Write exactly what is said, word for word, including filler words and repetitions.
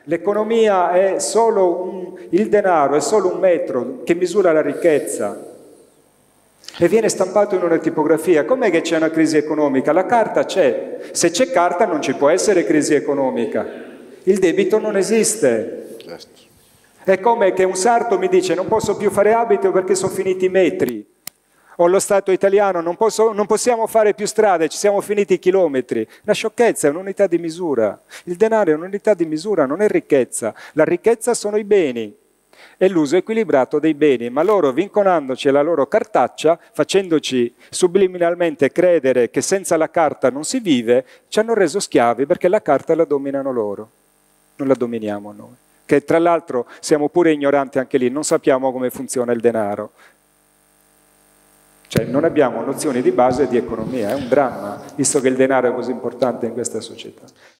L'economia è solo un, il denaro è solo un metro che misura la ricchezza e viene stampato in una tipografia. Com'è che c'è una crisi economica? La carta c'è. Se c'è carta non ci può essere crisi economica. Il debito non esiste. Certo. È come che un sarto mi dice non posso più fare abito perché sono finiti i metri. O lo Stato italiano non, posso, non possiamo fare più strade, ci siamo finiti i chilometri. La sciocchezza è un'unità di misura. Il denaro è un'unità di misura, non è ricchezza. La ricchezza sono i beni. È l'uso equilibrato dei beni, ma loro vincolandoci alla loro cartaccia, facendoci subliminalmente credere che senza la carta non si vive, ci hanno reso schiavi perché la carta la dominano loro, non la dominiamo noi. Che tra l'altro siamo pure ignoranti anche lì, non sappiamo come funziona il denaro. Cioè non abbiamo nozioni di base di economia, è un dramma, visto che il denaro è così importante in questa società.